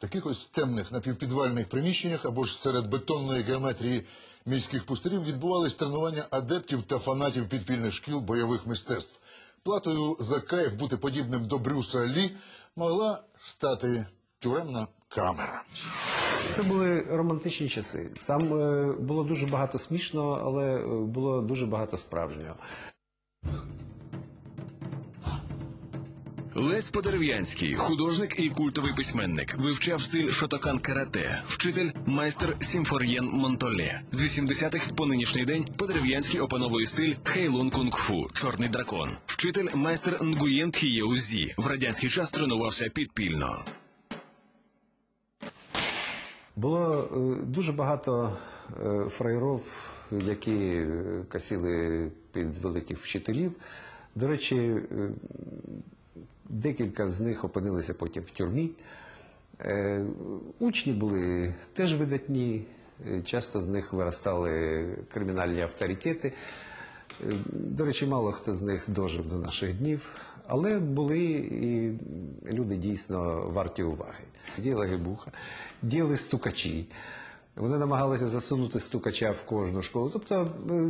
таких ось темних напівпідвальних приміщеннях або ж серед бетонної геометрії міських пустирів відбувались тренування адептів та фанатів підпільних шкіл бойових мистецтв. Платою за кайф бути подібним до Брюса Лі могла стати тюремна камера. Це були романтичні часи. Там було дуже багато смішного, але було дуже багато справжнього. Лесь Подерев'янський – художник і культовий письменник. Вивчав стиль шотокан-карате. Вчитель – майстер Сімфор'єн Монтоле. З 80-х по нинішній день Подерев'янський опановує стиль Хейлун Кунг-фу – Чорний дракон. Вчитель – майстер Нгуєн Тхієузі. В радянський час тренувався підпільно. Було дуже багато фраєров, які косили під великих вчителів. До речі, декілька з них опинилися потім в тюрмі. Учні були теж видатні, часто з них виростали кримінальні авторитети. До речі, мало хто з них дожив до наших днів, але були і люди дійсно варті уваги. Діяла Гебуха, діяли стукачі. Вони намагалися засунути стукача в кожну школу. Тобто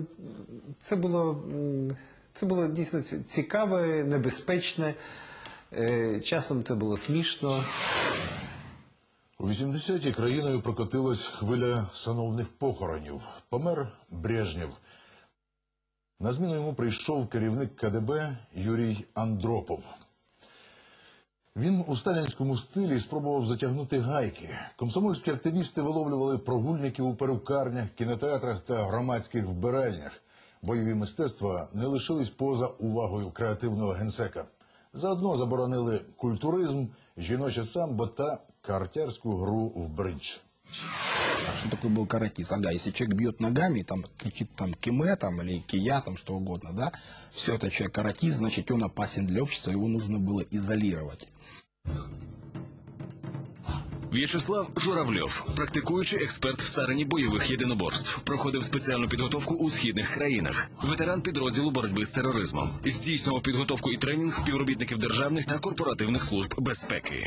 це було дійсно цікаве, небезпечне. Часом це було смішно. У 80-ті країною прокотилась хвиля сановних похоронів. Помер Брежнєв. На зміну йому прийшов керівник КДБ Юрій Андропов. Він у сталінському стилі спробував затягнути гайки. Комсомольські активісти виловлювали прогульників у перукарнях, кінотеатрах та громадських вбиральнях. Бойові мистецтва не лишились поза увагою креативного генсека. Заодно заборонили культуризм, жіноче самбо та картярську гру в бридж. Что такое был каратист? Ага, если человек бьет ногами, там, кричит там киме там, или кия, там, что угодно, да, все, это человек каратист, значит, он опасен для общества, его нужно было изолировать. В'ячеслав Журавльов – практикуючий експерт в царині бойових єдиноборств. Проходив спеціальну підготовку у східних країнах. Ветеран підрозділу боротьби з тероризмом. Здійснював підготовку і тренінг співробітників державних та корпоративних служб безпеки.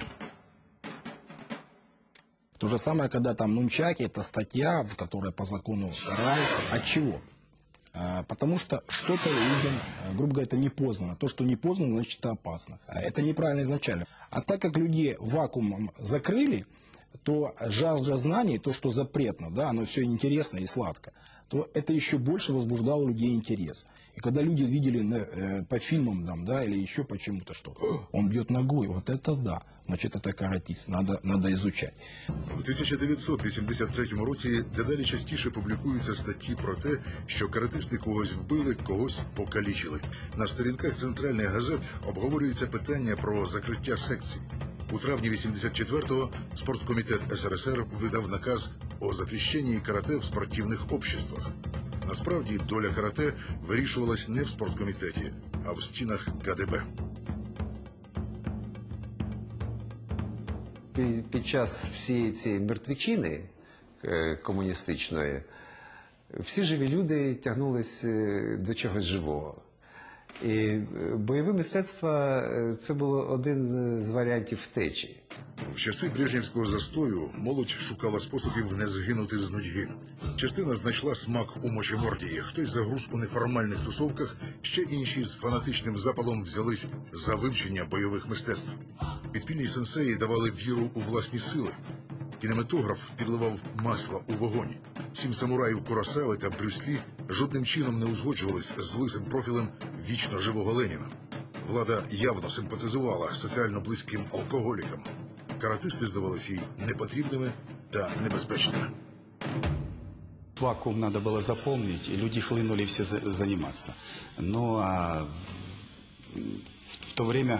То же самое, когда там нунчаки, это статья, в которой по закону карается. От чего? Потому что что-то людям, грубо говоря, это не познано. То, что не познано, значит, это опасно. Это неправильно изначально. А так как людей вакуумом закрыли, то жажда знаний, то, что запретно, да, оно все интересно и сладко, то это еще больше возбуждало у людей интерес. И когда люди видели по фильмам, там, да, или еще почему-то, что он бьет ногой, вот это да, значит, это каратист, надо изучать. У 1983 році дедалі частіше публікуються статті про те, що каратисти когось вбили, когось покалічили. На сторінках центральних газет обговорюється питання про закриття секцій. У травні 84-го спорткомітет СРСР видав наказ о запрещении карате в спортивних обществах. Насправді, доля карате вирішувалась не в спорткомітеті, а в стінах КДБ. Під час всієї цієї мертвічини комуністичної всі живі люди тягнулись до чогось живого. І бойове мистецтво – це було один з варіантів втечі. В часи брежнєвського застою молодь шукала способів не згинути з нудьги. Частина знайшла смак у мочемордії, хтось загруз у неформальних тусовках, ще інші з фанатичним запалом взялись за вивчення бойових мистецтв. Підпільні сенсеї давали віру у власні сили. Кінематограф підливав масло у вогонь. 7 самураїв Куросави та Брюс Лі жодним чином не узгоджувались з лисим профілем вічно живого Леніна. Влада явно симпатизувала соціально близьким алкоголікам. Каратисти здавалися їй непотрібними та небезпечними. Вакуум надо было заполнить, и люди хлынули все заниматься. Ну, а в то время,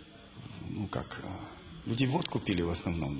люди водку пили в основном.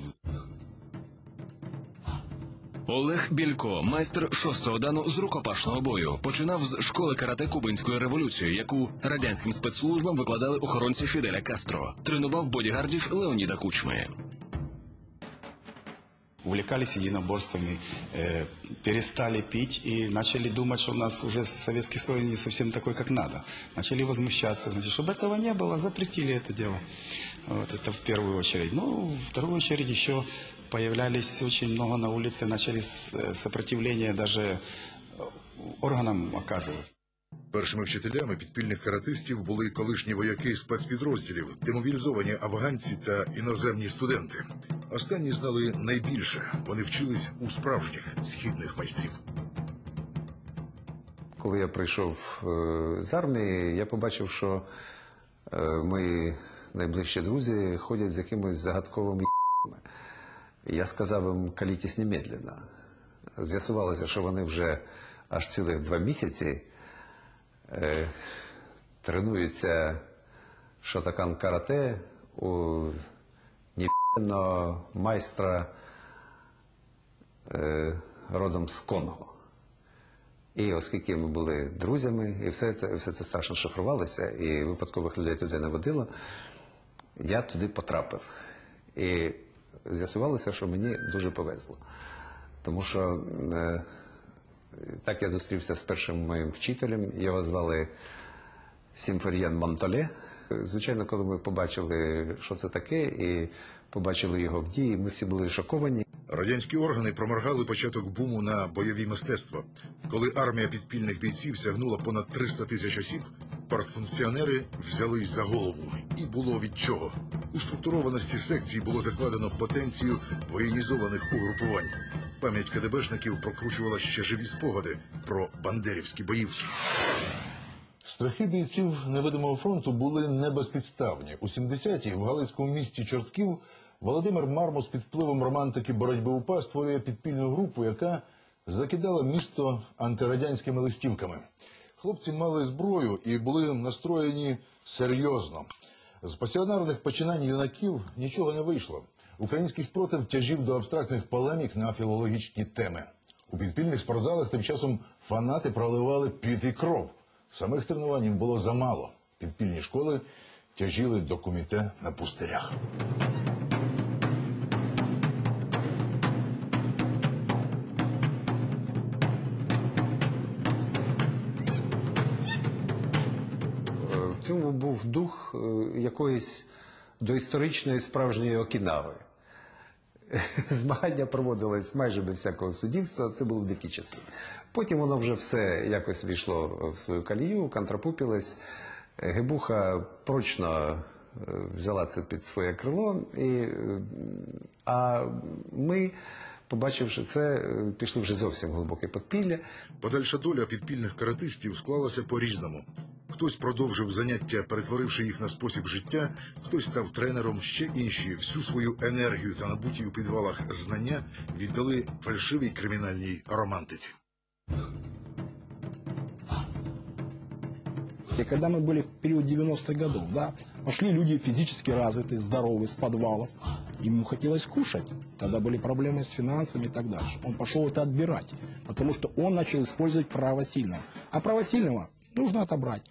Олег Білько – майстер 6-го дану з рукопашного бою. Починав з школи карате Кубинської революції, яку радянським спецслужбам викладали охоронці Фіделя Кастро. Тренував бодігардів Леоніда Кучми. Увлекались единоборствами, перестали пить и начали думать, что у нас уже советский строй не совсем такой, как надо. Начали возмущаться. Значит, чтобы этого не было, запретили это дело. Вот, это в первую очередь. Ну, в вторую очередь еще появлялись очень много на улице, начали сопротивление даже органам оказывать. Першими вчителями підпільних каратистів були колишні вояки спецпідрозділів, демобілізовані афганці та іноземні студенти. Останні знали найбільше. Вони вчились у справжніх східних майстрів. Коли я прийшов з армії, я побачив, що мої найближчі друзі ходять з якимось загадковими ***ми. Я сказав їм «калітесь немедленно». З'ясувалося, що вони вже аж цілих 2 місяці тренуються шотокан карате у ніби***ного майстра родом з Конго. І оскільки ми були друзями, і все це страшно шифрувалося, і випадкових людей туди не водило, я туди потрапив. І з'ясувалося, що мені дуже повезло. Тому що так я зустрівся з першим моїм вчителем, його звали Сімфор'єн Монтоле. Звичайно, коли ми побачили, що це таке, і побачили його в дії, ми всі були шоковані. Радянські органи проморгали початок буму на бойові мистецтва. Коли армія підпільних бійців сягнула понад 300 тисяч осіб, партфункціонери взялись за голову. І було від чого. У структурованості секцій було закладено потенцію воєнізованих угрупувань. Пам'ять КДБшників прокручувала ще живі спогади про бандерівські боївки. Страхи бійців невидимого фронту були не безпідставні. У 70-ті в галицькому місті Чортків Володимир Мармус під впливом романтики боротьби УПА створює підпільну групу, яка закидала місто антирадянськими листівками. Хлопці мали зброю і були настроєні серйозно. З пасіонарних починань юнаків нічого не вийшло. Український спротив тяжів до абстрактних полемік на філологічні теми. У підпільних спортзалах тим часом фанати проливали піт і кров. Самих тренувань було замало. Підпільні школи тяжіли до куміте на пустирях. В цьому був дух якоїсь доісторичної справжньої Окінави. Змагання проводились майже без всякого суддівства, це були дикі часи. Потім воно вже все якось війшло в свою колію, контрапупілось. Гебуха прочно взяла це під своє крило, а ми, побачивши це, пішли вже зовсім глибоке підпілля. Подальша доля підпільних каратистів склалася по-різному. Хтось продовжив заняття, перетворивши їх на спосіб життя, хтось став тренером, ще інші всю свою енергію та набуті у підвалах знання віддали фальшивій кримінальній романтиці. И когда мы были в период 90-х годов, да, пошли люди физически развитые, здоровые, с подвалов. Ему хотелось кушать. Тогда были проблемы с финансами и так дальше. Он пошел это отбирать, потому что он начал использовать право сильного. А право сильного нужно отобрать.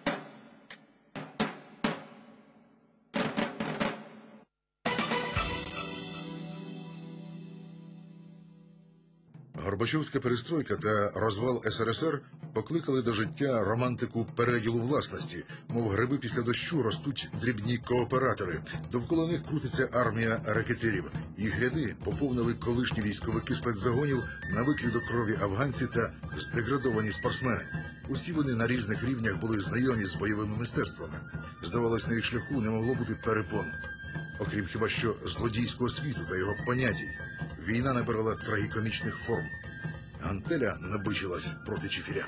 Горбачовська перестройка та розвал СРСР покликали до життя романтику переділу власності. Мов гриби після дощу ростуть дрібні кооператори. Довкола них крутиться армія рекетирів. Їх ряди поповнили колишні військовики спецзагонів, навиклі до крові афганці та здеградовані спортсмени. Усі вони на різних рівнях були знайомі з бойовими мистецтвами. Здавалось, на їх шляху не могло бути перепон. Окрім хіба що злодійського світу та його понятій. Війна набирала трагікомічних форм. Гантеля набичилась проти чифіря.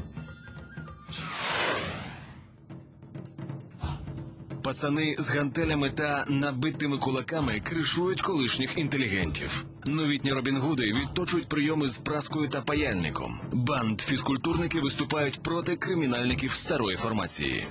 Пацани з гантелями та набитими кулаками кришують колишніх інтелігентів. Новітні Робін Гуди відточують прийоми з праскою та паяльником. Банд-фізкультурники виступають проти кримінальників старої формації.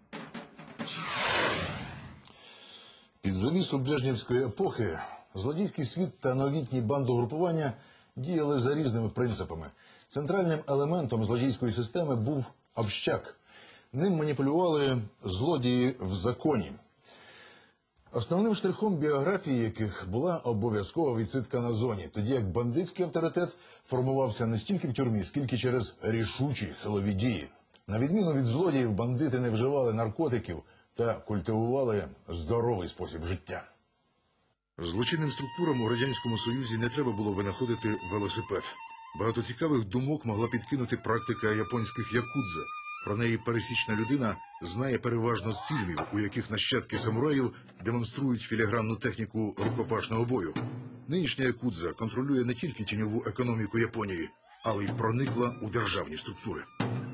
Під завісу Брежнєвської епохи злодійський світ та новітні бандугрупування діяли за різними принципами. Центральним елементом злодійської системи був общак. Ним маніпулювали злодії в законі. Основним штрихом біографії яких була обов'язкова відсидка на зоні, тоді як бандитський авторитет формувався не стільки в тюрмі, скільки через рішучі силові дії. На відміну від злодіїв, бандити не вживали наркотиків та культивували здоровий спосіб життя. Злочинним структурам у Радянському Союзі не треба було винаходити велосипед. Багато цікавих думок могла підкинути практика японських якудза. Про неї пересічна людина знає переважно з фільмів, у яких нащадки самураїв демонструють філігранну техніку рукопашного бою. Нинішня якудза контролює не тільки тіньову економіку Японії, але й проникла у державні структури.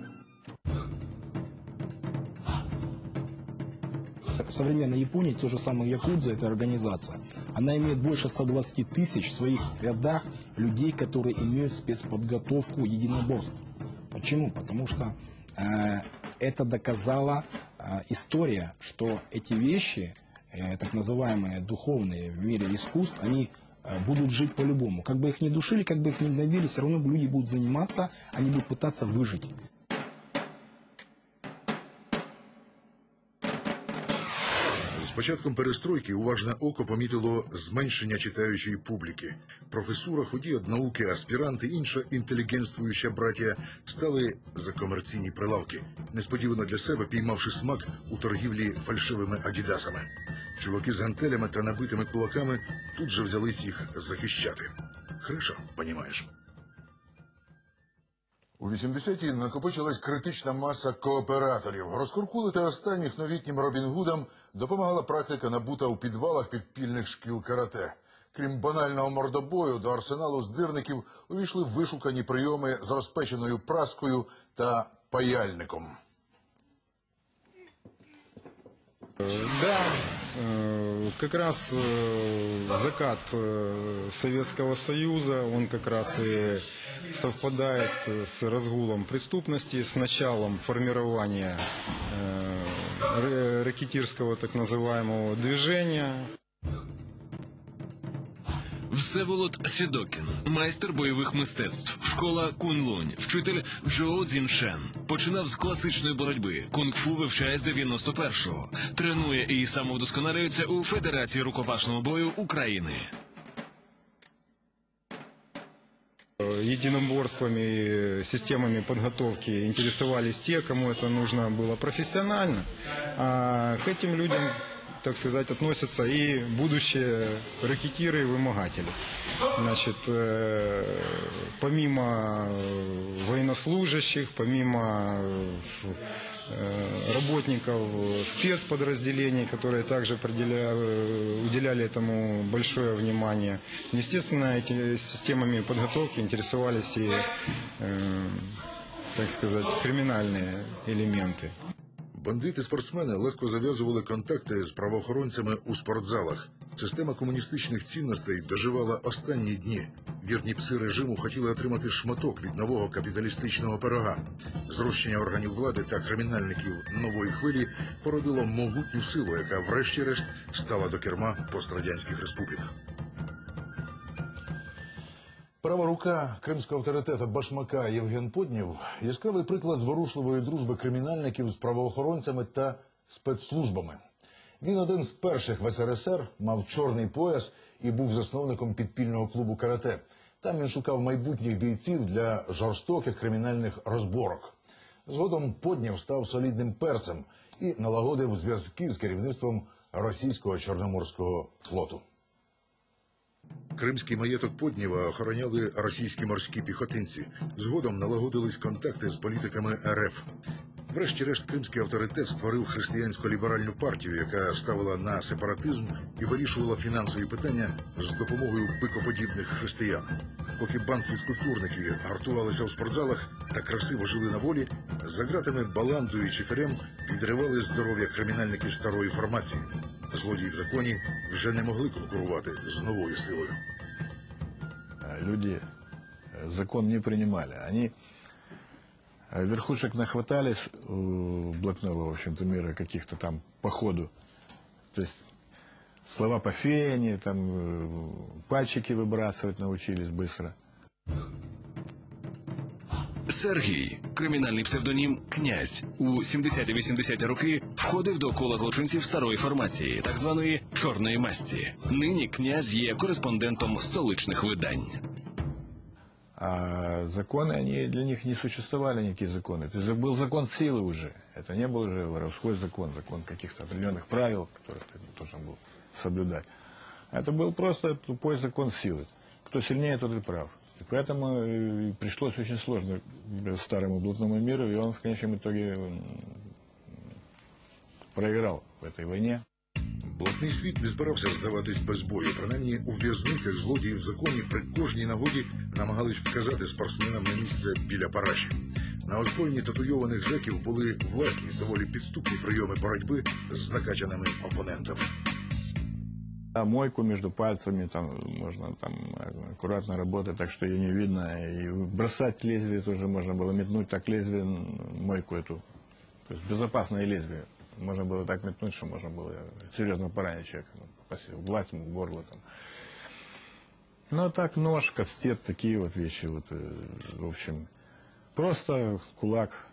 В современной Японии то же самое якудза – это организация. Она имеет больше 120 тысяч в своих рядах людей, которые имеют спецподготовку единоборств. Почему? Потому что это доказала история, что эти вещи, так называемые духовные в мире искусств, они будут жить по-любому. Как бы их ни душили, как бы их ни гнобили, все равно люди будут заниматься, они будут пытаться выжить. З початком перестройки уважне око помітило зменшення читаючої публіки. Професура, ході од науки, аспіранти, інша інтелігентствуюча братія стали за комерційні прилавки, несподівано для себе піймавши смак у торгівлі фальшивими адідасами. Чуваки з гантелями та набитими кулаками тут же взялись їх захищати. Хорошо, понімаєш. У 80-ті накопичилась критична маса кооператорів. Розкуркулити останніх новітнім Робін Гудам допомагала практика, набута у підвалах підпільних шкіл карате. Крім банального мордобою, до арсеналу здирників увійшли вишукані прийоми з розпеченою праскою та паяльником. Да, как раз закат Советского Союза, он как раз и совпадает с разгулом преступности, с началом формирования рэкетирского так называемого движения. Всеволод Сідокін, майстер бойових мистецтв, школа Кунь-Лунь, вчитель Джоу Цзіншен. Починав з класичної боротьби, кунг-фу вивчає з 91-го. Тренує і самовдосконалюється у Федерації рукопашного бою України. Единоборствами, системами подготовки интересовались те, кому это нужно было профессионально. А к этим людям, так сказать, относятся и будущие рэкетиры и вымогатели. Значит, помимо военнослужащих, помимо работников спецподразделений, которые также уделяли этому большое внимание. Естественно, этими системами подготовки интересовались и, так сказать, криминальные элементы. Бандити-спортсмени легко зав'язували контакти з правоохоронцями у спортзалах. Система комуністичних цінностей доживала останні дні. Вірні пси режиму хотіли отримати шматок від нового капіталістичного пирога. Зрощення органів влади та кримінальників нової хвилі породило могутню силу, яка врешті-решт стала до керма пострадянських республік. Права рука кримського авторитета Башмака Євген Поднєв – яскравий приклад зворушливої дружби кримінальників з правоохоронцями та спецслужбами. Він один з перших в СРСР, мав чорний пояс і був засновником підпільного клубу карате. Там він шукав майбутніх бійців для жорстоких кримінальних розборок. Згодом Поднєв став солідним перцем і налагодив зв'язки з керівництвом російського Чорноморського флоту. Кримський маєток Поднєва охороняли російські морські піхотинці. Згодом налагодились контакти з політиками РФ. Врешті-решт, кримський авторитет створив християнсько-ліберальну партію, яка ставила на сепаратизм і вирішувала фінансові питання з допомогою бикоподібних християн. Поки банд-фізкультурники гартувалися у спортзалах та красиво жили на волі, за ґратами Баландою і Чиферем підривали здоров'я кримінальників старої формації. Злодії в законі вже не могли конкурувати з новою силою. Люди закон не принимали. Они верхушек нахватались у блатного, в общем-то, мира каких-то там по ходу. То есть слова по фене, там пальчики выбрасывать научились быстро. Сергій, кримінальний псевдонім «Князь», у 70-80 роки входив до кола злочинців старої формації, так званої «чорної масті». Нині «Князь» є кореспондентом столичних видань. А законы, они для них не существовали, никакие законы. То есть был закон силы уже. Это не был уже воровской закон, закон каких-то определенных правил, которые ты должен был соблюдать. Это был просто тупой закон силы. Кто сильнее, тот и прав. И поэтому и пришлось очень сложно старому блудному миру, и он в конечном итоге проиграл в этой войне. Блатний світ не збирався здаватись без бою. Принаймні у в'язницях злодії в законі при кожній нагоді намагались вказати спортсменам на місце біля параші. На озброєнні татуйованих зеків були власні, доволі підступні прийоми боротьби з накачаними опонентами. А мойку между пальцами там можно там аккуратно работать, так что ее не видно. И бросать лезвие тоже можно было метнуть так лезвие, мойку эту. То есть безопасное лезвие. Можно было так метнуть, что можно было серьезно поранить человека. В глаз, в горло. Там. Ну, а так нож, кастет, такие вот вещи. Вот, в общем, просто кулак.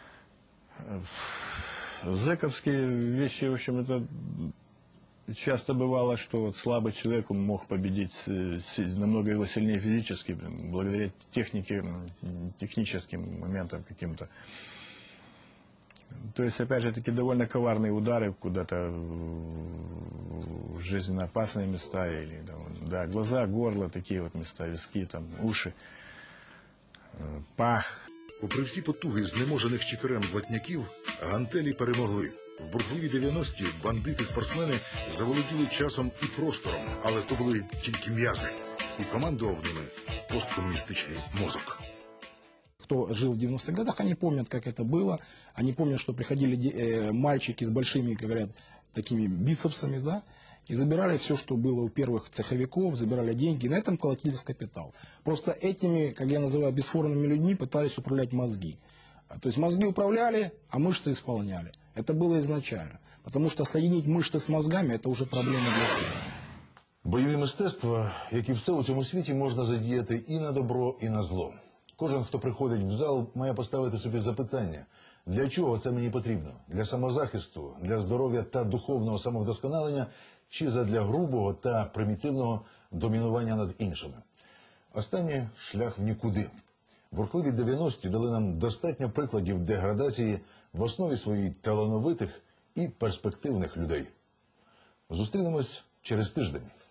Зэковские вещи, в общем, это часто бывало, что вот слабый человек мог победить намного его сильнее физически, благодаря технике, техническим моментам каким-то. То есть, опять же, таки довольно коварные удары куда-то в жизненно опасные места. Или, да, глаза, горло, такие вот места, виски, там, уши, пах. Попри всі потуги знеможених чиферем блатняків, гантелі перемогли. В бурхливі 90-ті бандити-спортсмени заволоділи часом і простором, але то були тільки м'язи. І командував ними посткомуністичний мозок. Кто жил в 90-х годах, они помнят, как это было. Они помнят, что приходили мальчики с большими, как говорят, такими бицепсами, да, и забирали все, что было у первых цеховиков, забирали деньги, и на этом колотились капитал. Просто этими, как я называю, бесформенными людьми пытались управлять мозги. То есть мозги управляли, а мышцы исполняли. Это было изначально. Потому что соединить мышцы с мозгами – это уже проблема для всех. Бойові мистецтва, як і все у цьому світі, можна задіяти і на добро, і на зло. Кожен, хто приходить в зал, має поставити собі запитання, для чого це мені потрібно? Для самозахисту, для здоров'я та духовного самовдосконалення, чи задля грубого та примітивного домінування над іншими? Останнє – шлях в нікуди. Бурхливі 90-ті дали нам достатньо прикладів деградації в основі своїй талановитих і перспективних людей. Зустрінемось через тиждень.